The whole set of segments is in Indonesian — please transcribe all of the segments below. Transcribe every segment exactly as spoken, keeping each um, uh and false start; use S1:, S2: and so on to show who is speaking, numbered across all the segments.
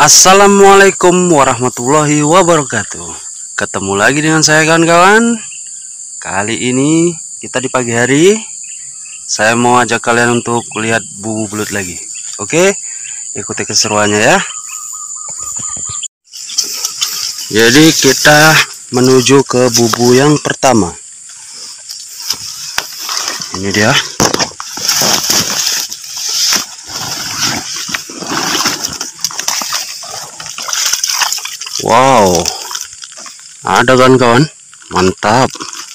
S1: Assalamualaikum warahmatullahi wabarakatuh. Ketemu lagi dengan saya kawan-kawan. Kali ini kita di pagi hari, saya mau ajak kalian untuk lihat bubu belut lagi. Oke, ikuti keseruannya ya. Jadi kita menuju ke bubu yang pertama. Ini dia. Wow, ada kan kawan, mantap.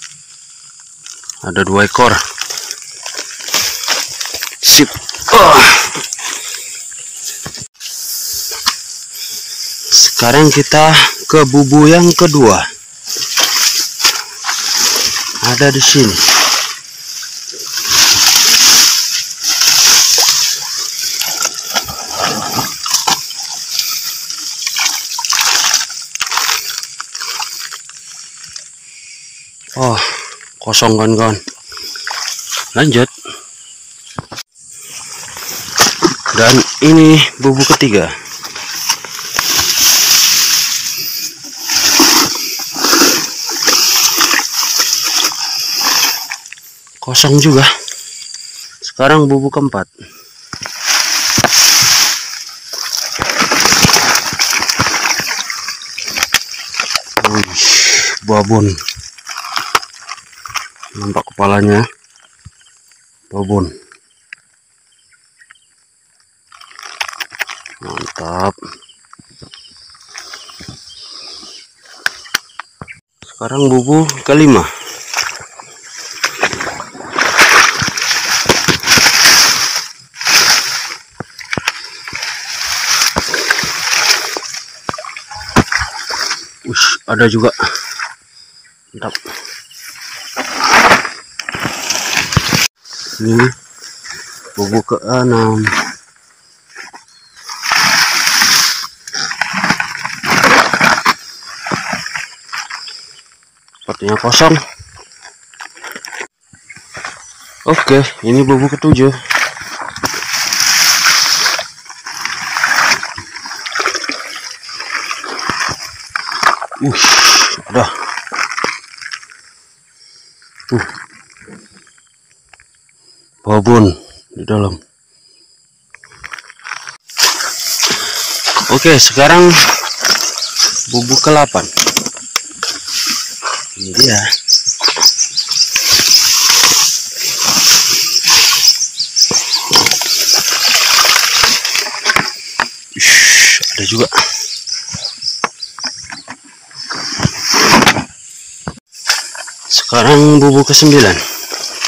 S1: Ada dua ekor. Sip. Oh. Sekarang kita ke bubu yang kedua. Ada di sini. Oh, kosong kan kawan. Lanjut. Dan ini bubu ketiga. Kosong juga. Sekarang bubu keempat. Wih, babon. Nampak kepalanya, babon. Mantap. Sekarang bubu kelima. Ush, ada juga. Mantap. Ini bubu keenam. Sepertinya kosong. Oke, ini bubu ketujuh. Uh, ada. Uh. Babon di dalam. Oke, sekarang bubu ke delapan. Ini dia. Ush, ada juga. Sekarang bubu ke sembilan.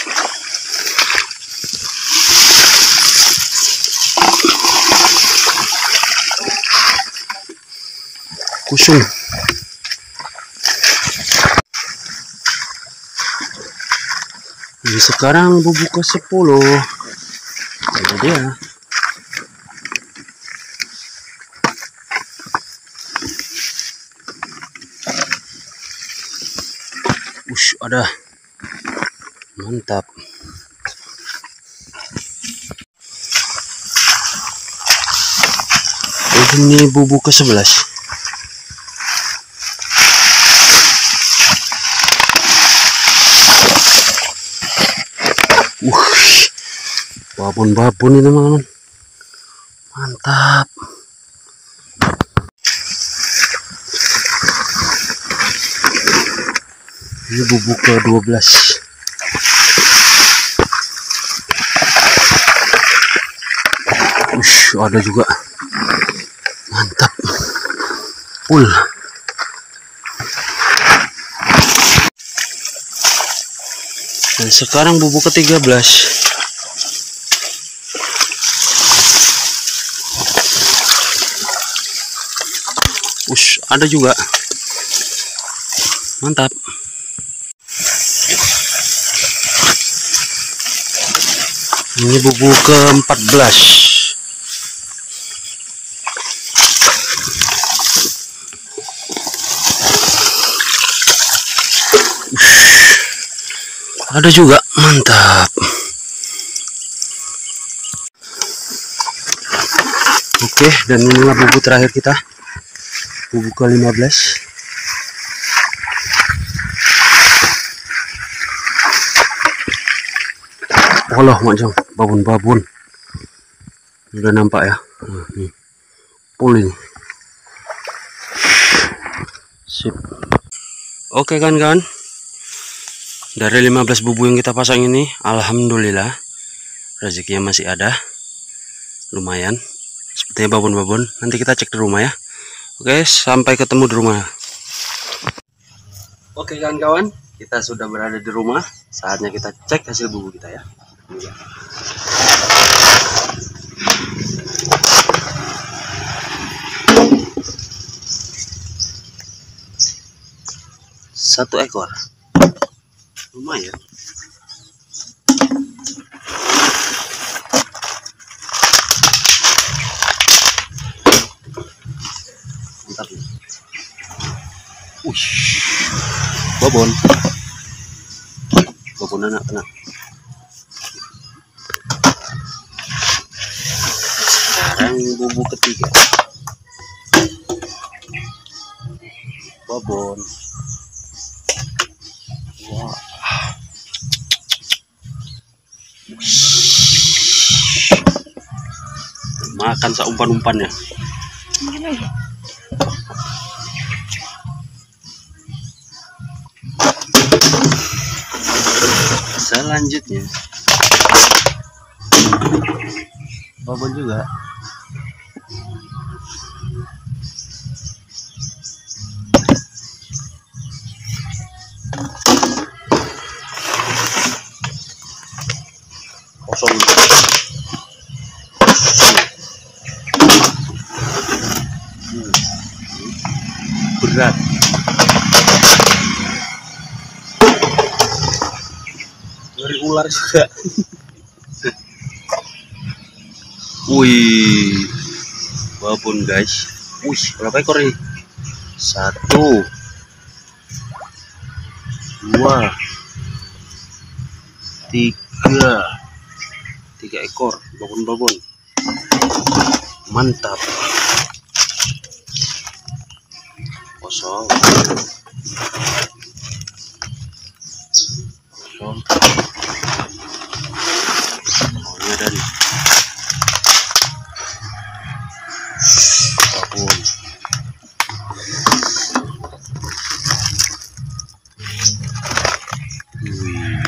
S1: Kusung. Ini sekarang bubu ke sepuluh. Ini dia. Ush, ada. Mantap. Ini bubu ke sebelas. Uh, babon-babon ini teman-teman. Mantap. Ini bubu ke dua belas. Ush, ada juga. Mantap. Full. Dan sekarang bubu ke tiga belas. Ush, ada juga. Mantap. Ini bubu ke empat belas. Ush, ada juga. Mantap. Oke, dan inilah bubuk terakhir kita, bubuk ke lima belas. Allah, macam babon-babon udah nampak ya. Nah, nih full ini. Sip. Oke kan kawan, dari lima belas bubu yang kita pasang ini, alhamdulillah rezekinya masih ada, lumayan. Sepertinya babon-babon. Nanti kita cek di rumah ya. Oke, sampai ketemu di rumah. Oke kawan-kawan, kita sudah berada di rumah. Saatnya kita cek hasil bubu kita ya. Satu ekor, lumayan. Mantap nih. Ush, babon, babon anak kena. Sekarang bubu ketiga, babon. Wah, makan seumpan-umpannya. Selanjutnya babon juga. Kosong. Hmm. Berat. Ngeri ular juga. Wih, babon guys. Wih, berapa ekor nih? Satu, dua, tiga, tiga ekor babon-babon. Mantap. Kosong. Kosong. Oh, ini ada nih. Babon. Wih.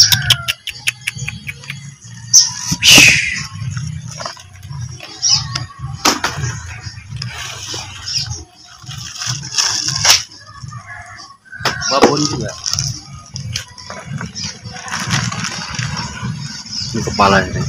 S1: Babon juga. Ini kepala ini.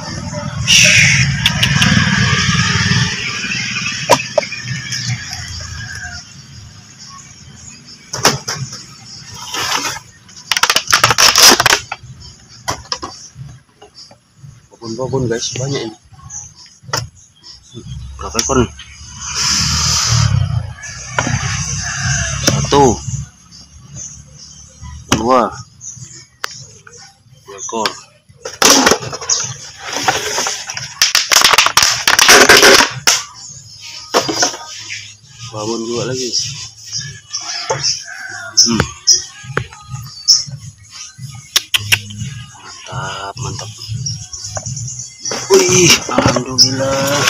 S1: Babon-babon guys, banyak ini. Berapa ekor nih? Satu, dua, dua ekor. Babon juga lagi. Hmm. Mantap, mantap. Wih, alhamdulillah.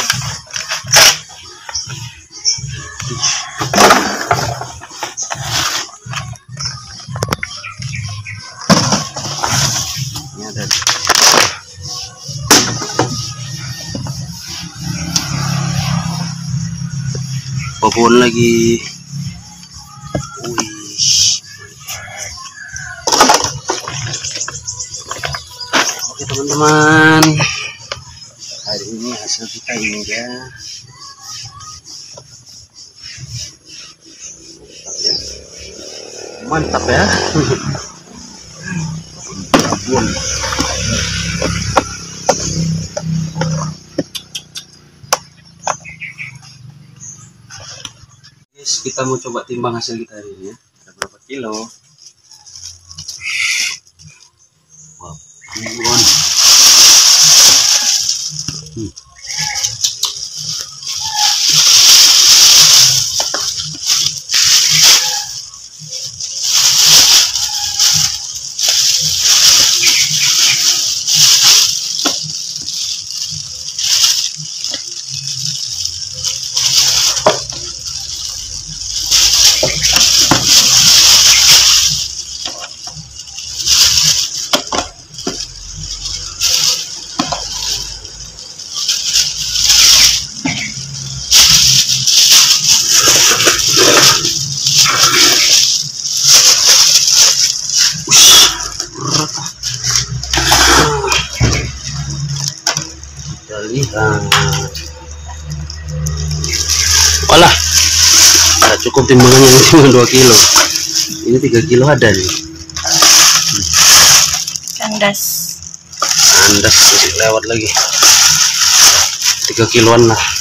S1: Ini ada babon lagi. Wih. Oke teman-teman, hari ini hasil kita ini ya. Mantap ya. Babon. Guys, kita mau coba timbang hasil kita hari ini ya. Ada berapa kilo? Wah, babon. Hmm. lihat. Walah, tidak cukup timbangannya ini cuma dua kilo. Ini tiga kilo ada nih.
S2: Kandas.
S1: Kandas lewat lagi. Tiga kiloan lah.